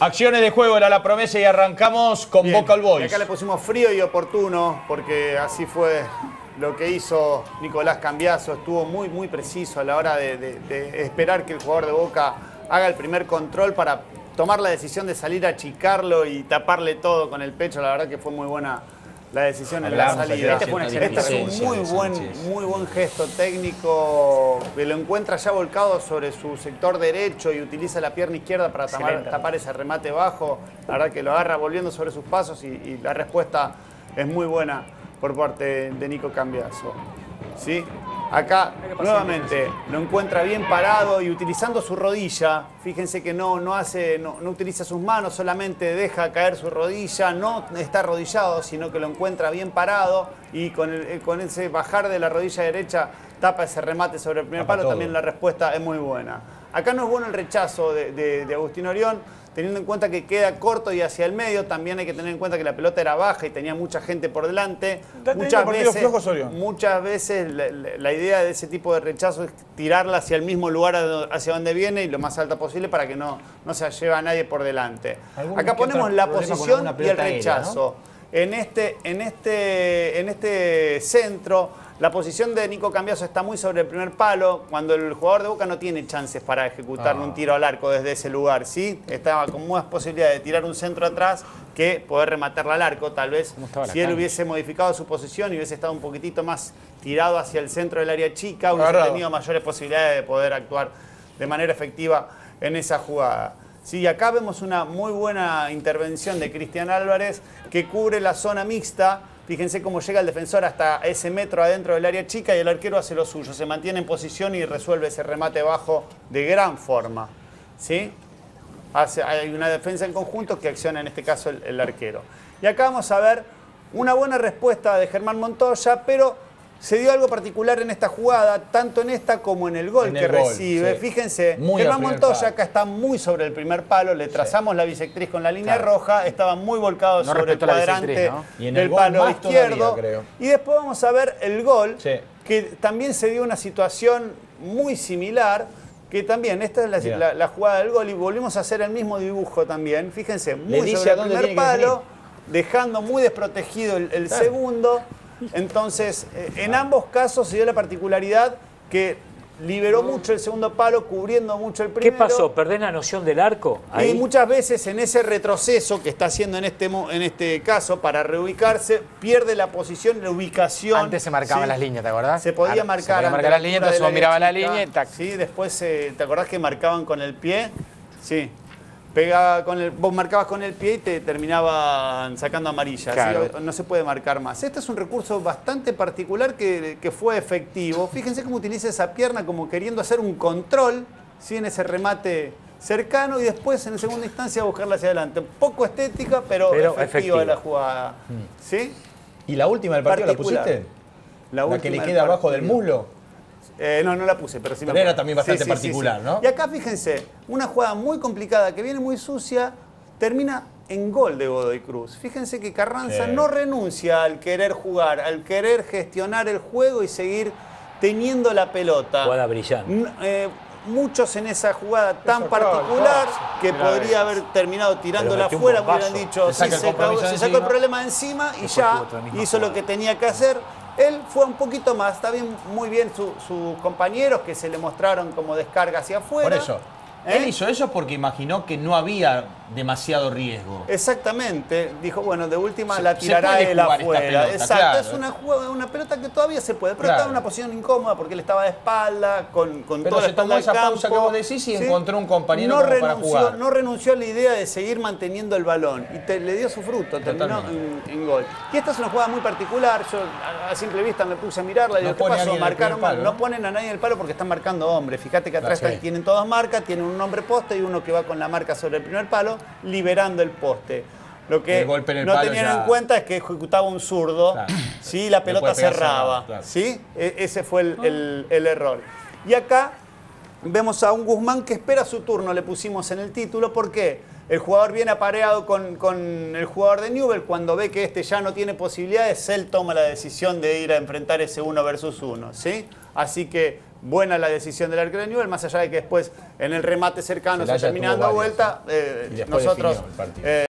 Acciones de juego era la promesa y arrancamos con Bien. Vocal Boys. Y acá le pusimos frío y oportuno, porque así fue lo que hizo Nicolás Cambiaso. Estuvo muy preciso a la hora de esperar que el jugador de Boca haga el primer control para tomar la decisión de salir a achicarlo y taparle todo con el pecho. La verdad que fue muy buena la decisión en la salida. Este fue un excelente Es un muy buen gesto técnico, que lo encuentra ya volcado sobre su sector derecho y utiliza la pierna izquierda para tapar ese remate bajo. La verdad que lo agarra volviendo sobre sus pasos y la respuesta es muy buena por parte de Nico Cambiaso. ¿Sí? Acá nuevamente lo encuentra bien parado y utilizando su rodilla. Fíjense que no utiliza sus manos, solamente deja caer su rodilla, no está arrodillado, sino que lo encuentra bien parado y con ese bajar de la rodilla derecha tapa ese remate sobre el primer palo. También la respuesta es muy buena. Acá no es bueno el rechazo de Agustín Orión, teniendo en cuenta que queda corto y hacia el medio. También hay que tener en cuenta que la pelota era baja y tenía mucha gente por delante. Muchas veces la idea de ese tipo de rechazo es tirarla hacia el mismo lugar hacia donde viene y lo más alta posible para que no se lleve a nadie por delante. Acá ponemos la posición y el rechazo. Aérea, ¿no? En este centro, la posición de Nico Cambiaso está muy sobre el primer palo, cuando el jugador de Boca no tiene chances para ejecutar un tiro al arco desde ese lugar, ¿sí? Estaba con más posibilidad de tirar un centro atrás que poder rematarla al arco. Tal vez si él hubiese modificado su posición y hubiese estado un poquitito más tirado hacia el centro del área chica, hubiese tenido mayores posibilidades de poder actuar de manera efectiva en esa jugada. Sí, acá vemos una muy buena intervención de Cristian Álvarez que cubre la zona mixta. Fíjense cómo llega el defensor hasta ese metro adentro del área chica y el arquero hace lo suyo. Se mantiene en posición y resuelve ese remate bajo de gran forma. ¿Sí? Hay una defensa en conjunto que acciona en este caso el arquero. Y acá vamos a ver una buena respuesta de Germán Montoya, pero se dio algo particular en esta jugada, tanto en esta como en el gol que recibe. Sí. Fíjense, Germán Montoya acá está muy sobre el primer palo, le trazamos la bisectriz con la línea roja, estaba muy volcado sobre el cuadrante del palo izquierdo. Todavía, y después vamos a ver el gol, que también se dio una situación muy similar, que también, esta es la jugada del gol, y volvimos a hacer el mismo dibujo también. Fíjense, muy sobre el primer palo, dejando muy desprotegido el segundo. Entonces, en ambos casos se dio la particularidad que liberó mucho el segundo palo, cubriendo mucho el primero. ¿Qué pasó? ¿Perdés la noción del arco? Ahí. Y muchas veces en ese retroceso que está haciendo en este caso para reubicarse, pierde la posición, la ubicación. Antes se marcaban las líneas, ¿te acordás? Se podía marcar las líneas, entonces uno miraba la línea y tac. Sí, después, ¿te acordás que marcaban con el pie? Sí. Vos marcabas con el pie y te terminaban sacando amarilla. Claro. ¿Sí? No se puede marcar más. Este es un recurso bastante particular que fue efectivo. Fíjense cómo utiliza esa pierna como queriendo hacer un control, ¿sí? En ese remate cercano y después en segunda instancia buscarla hacia adelante. Poco estética, pero efectiva la jugada. ¿Sí? ¿Y la última del partido la pusiste? ¿La que le queda abajo del muslo? No la puse, pero sí me acuerdo. Era también bastante particular, ¿no? Y acá fíjense, una jugada muy complicada que viene muy sucia, termina en gol de Godoy Cruz. Fíjense que Carranza no renuncia al querer jugar, al querer gestionar el juego y seguir teniendo la pelota. Jugada brillante. Muchos en esa jugada tan particular que podría haber terminado tirándola afuera, hubieran dicho, se sacó el problema de encima y ya hizo lo que tenía que hacer. Él fue un poquito más, está bien, muy bien sus compañeros que se le mostraron como descarga hacia afuera. Por eso. Él hizo eso porque imaginó que no había demasiado riesgo. Exactamente. Dijo, bueno, de última la tirará él afuera. Exacto. Es una pelota que todavía se puede, pero estaba en una posición incómoda porque él estaba de espalda, con toda la espalda del campo. Esa pausa que vos decís y encontró un compañero para jugar. No renunció a la idea de seguir manteniendo el balón y le dio su fruto, terminó en gol. Y esta es una jugada muy particular. Yo a simple vista me puse a mirarla y digo, ¿qué pasó? Marcaron mal. No ponen a nadie en el palo porque están marcando hombres. Fíjate que atrás tienen todas marcas, tienen un hombre poste y uno que va con la marca sobre el primer palo, liberando el poste. Lo que no tenían en cuenta es que ejecutaba un zurdo, ¿sí? La pelota cerraba. ¿Sí? Ese fue el error. Y acá vemos a un Guzmán que espera su turno, le pusimos en el título. ¿Por qué? El jugador viene apareado con el jugador de Newell. Cuando ve que este ya no tiene posibilidades, él toma la decisión de ir a enfrentar ese 1 versus 1. ¿Sí? Así que buena la decisión del arquero de Newell's, más allá de que después en el remate cercano, Celaya terminando tuvo vuelta, varias, y después nosotros definió el partido.